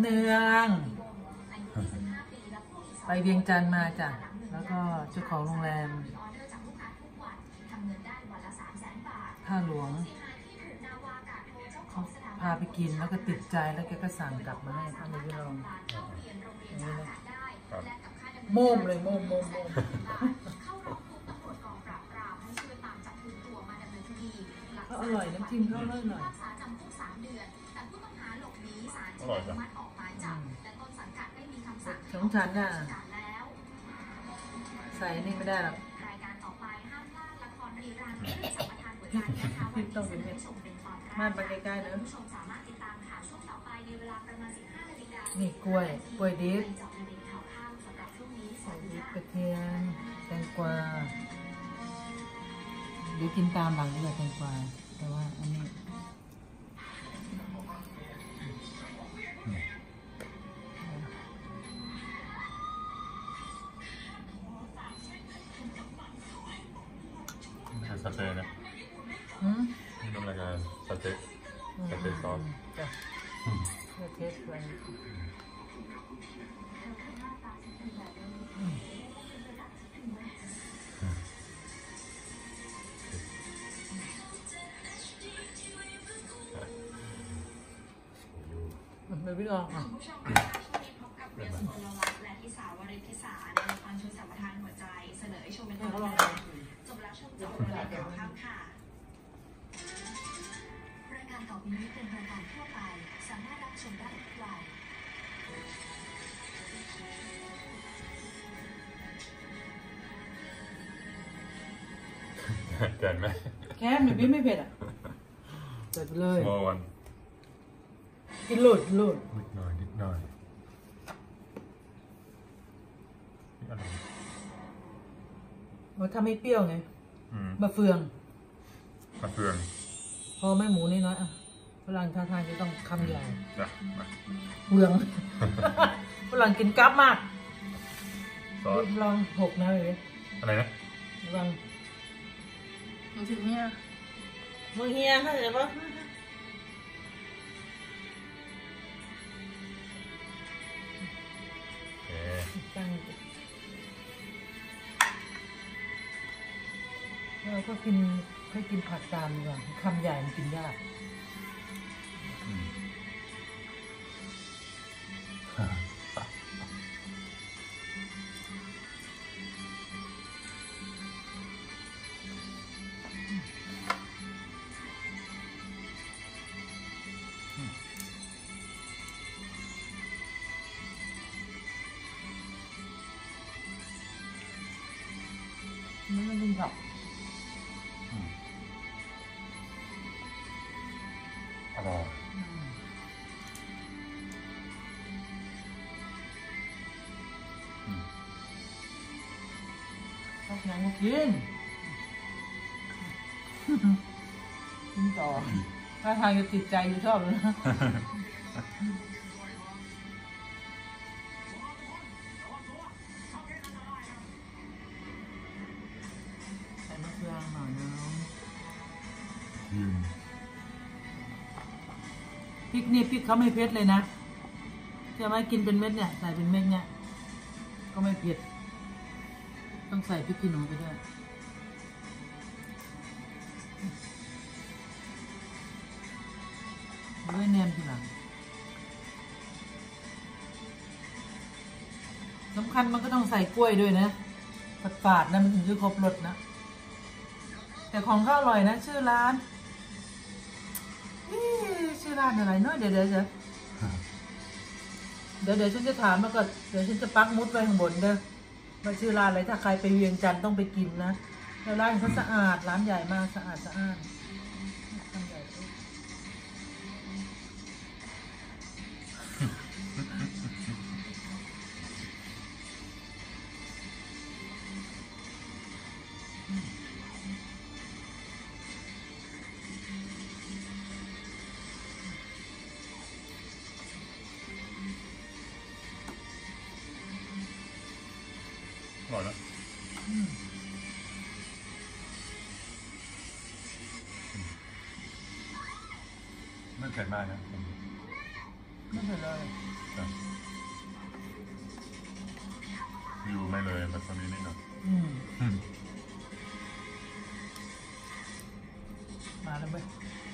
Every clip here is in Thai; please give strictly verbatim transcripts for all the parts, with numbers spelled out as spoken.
เนืองไปเวียงจันทร์มาจ้ะแล้วก็เจ้าของโรงแรมท่าหลวงเขาพาไปกินแล้วก็ติดใจแล้วแกก็สั่งกลับมาให้ท่านนายกลองอย่างนี้นะโม่มเลยโม่มโม่มโม่มก็อร่อยน้ำจิ้มเขาอร่อยหน่อยอร่อยจ้ะสองชั้นน่ะใส่นี่ไม่ได้หรอกพี่ต้องเป็นเม็ดม่านไปใกล้ๆเนอะนี่กล้วยกล้วยดิบใส่ดิบกระเทียมแตงกวาเดี๋ยวกินตามหลังด้วยแตงกวาแต่ว่าอันนี้สเต๊ะนะนี่เป็นรายการสเต๊ะสเต๊ะซอสจ้ะเพื่อเทสไปไม่พี่ลองอ่ะและพิสาวริพิสาในละครชุดสัมปทานหัวใจเสนอให้ชมเป็นตัวอย่างจบแล้วชมจบเลยเดี๋ยวครับค่ะรายการต่อไปนี้เป็นรายการทั่วไปสามารถรับชมได้ทุกวัยเกินไหมแค่ไม่พี่ไม่เผ็ดอ่ะเผ็ดเลยโมวันกินหลุดหลุดนิดหน่อยนิดหน่อยนี่อะไรว่าถ้าไม่เปรี้ยวไงมะเฟืองมะเฟืองพอแม่หมูนี่น้อยอ่ะฝรั่งท่าทางจะต้องคำใหญ่เฟืองฝรั่งกินกั๊บมากลองหกนะเลยอะไรนะลองมึงถึงเฮียมึงเฮียเข้าใจปะเราก็กินค่อยกินผักตามดีกว่าคำใหญ่มันกินยากไม่ต้องกินผักอร่อยชอบยังกินกินต่อถ้าทางจะติดใจอยู่ชอบเลยนะใส่มะเขือหน่อยนึงพริกนี่พริกเขาไม่เผ็ดเลยนะใช่ไหมกินเป็นเม็ดเนี่ยใส่เป็นเม็ดเนี่ยก็ไม่เผ็ดต้องใส่พริกขี้หนูไปด้วยด้วยแนมทีหลังสำคัญมันก็ต้องใส่กล้วยด้วยนะฝาดๆนะมันถึงจะครบรสนะแต่ของก็อร่อยนะชื่อร้านชื่อร้านอะไรเนาะเดี๋ยวเดี๋ยวเดี๋ยวเดี๋ยวเดี๋ยวฉันจะถามมาก่อนเดี๋ยวฉันจะปักมุดไว้ข้างบนเด้อมาชื่อร้านอะไรถ้าใครไปเวียงจันทร์ต้องไปกินนะแล้วร้านเขาสะอาดร้านใหญ่มากสะอาดสะอาดอร่อยนะไม่เผ็ดมากนะไม่เป็นไรอยู่ไม่เลยแบบตอนนี้นี่เนาะมาแล้วเว้ย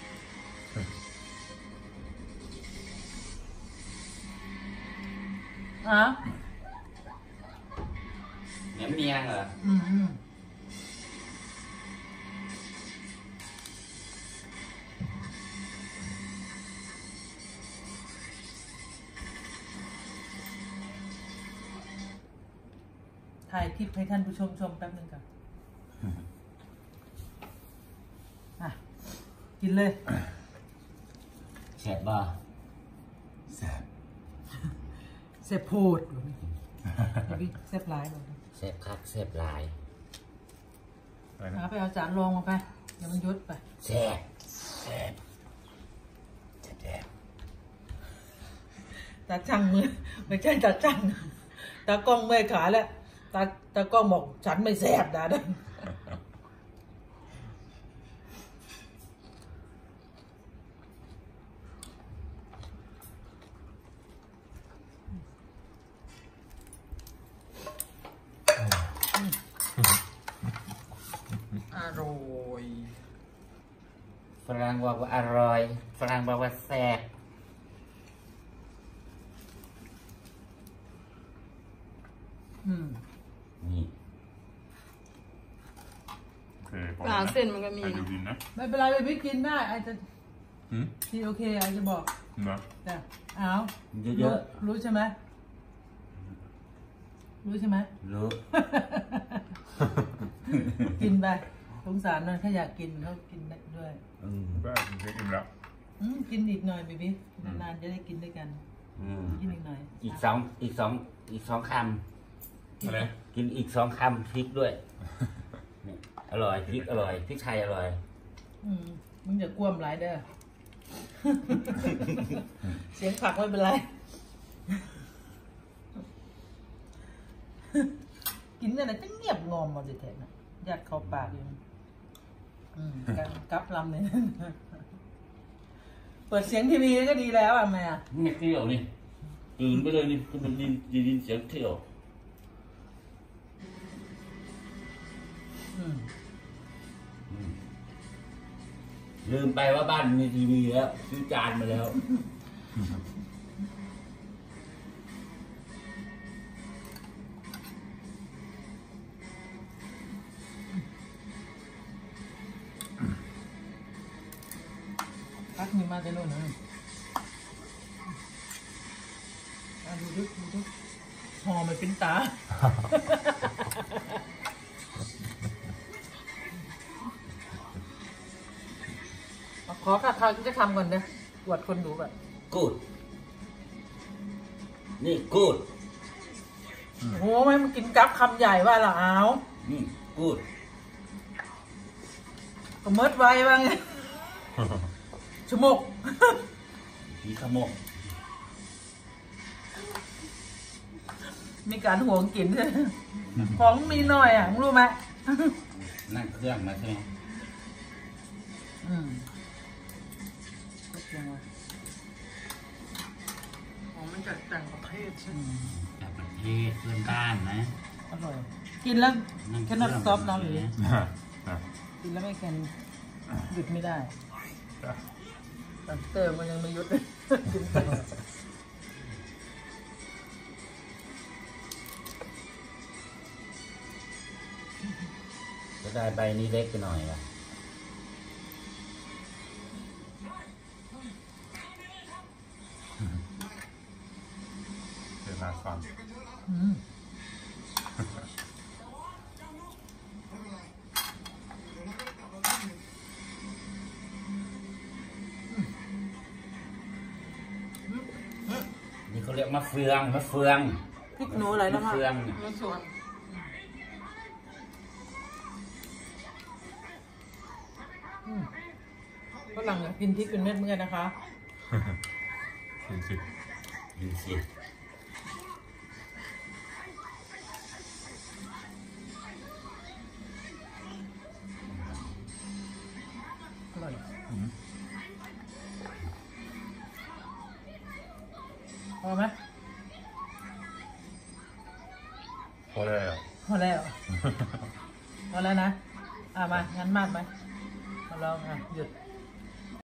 อ่ะเนี่ยเมียเหรออืมอืมถ่ายคลิปให้ท่านผู้ชมชมแป๊บนึงก่อนอ่ะกินเลยแซ่บบ่แซ่บแซ่บโพดพี่แซ่บหลายเลยแซ่บคักแซ่บหลายเอาไปเอาจานรองมาไปเดี๋ยวมันยุดไปแซ่บแซ่บแซ่บตาจังมือไม่ใช่ตาจังตากล้องเมื่อยขาแล้วตาตากล้องบอกฉันไม่แซ่บนะเด้ออร่อยฝรั่งบอกว่าอร่อยฝรั่งบอกว่าแซ่บอืมนี่โอเคพอแล้วเส้นมันก็มีนะไม่เป็นไรไปพี่กินได้อาจจะที่โอเคอาจจะบอกนะแต่เอาเยอะๆรู้ใช่ไหมรู้ใช่ไหมรู้กินไปสงสารหน่อยถ้าอยากกินเขากินได้ด้วยอืมได้กินเอิ่มแล้วกินอีกหน่อยบีบีนานๆจะได้กินด้วยกันกินอีกหน่อยอีกสองอีกสองอีกสองคำอะไรกินอีกสองคำพริกด้วยอร่อยพริกอร่อยพริกไทยอร่อยอืมมึงอย่ากล้วมหลายเด้อเสียงผักไม่เป็นไรกินอะไรก็เงียบงอมมาสิแทนนะยัดเข้าปากอยู่กับลำเนี่ยเปิดเสียงทีวีก็ดีแล้วอ่ะแม่เงียบเที่ยวนี่ตื่นไปเลยนี่ก็มันยินยินเสียงเที่ยวลืมไปว่าบ้านมีทีวีแล้วซื้อจานมาแล้วพักมีมาแต่โน่นนะดูดิดูดิห่อมันเป็นตาขอค่ะเขาจะทำก่อนเด้อปวดคนดูแบบกูดนี่กูดโอ้ไม่มันกินกับคำใหญ่ว่าละเอานี่กูดก็มืดไว้บ้างชั่วโมงมีขโมกมีการห่วงกินใช่ของมีหน่อยอ่ะรู้ไหมนั่งเครื่องมาใช่ไหมอืมของมันจากต่างประเทศใช่ไหมจากประเทศเพื่อนบ้านนะอร่อยกินแล้วแค่นับซอฟน้ำหรือกินแล้วไม่แค่หยุดไม่ได้ตัดเติมมันยังไม่หยุดกินต่อจะได้ใบนี้เล็กไปหน่อยอ่ะเวลาฟังนี่เขาเรียกมะเฟืองมะเฟืองพริกหนูอะไรนะมะเฟืองมะส่วนฝรั่งกินพริกเป็นเม็ดเหมือนกันนะคะกินสิกินสิอร่อยพอไหมพอแล้วพอแล้วพอแล้วนะอ่ะมางั้นมากไหมมาลองอ่ะหยุด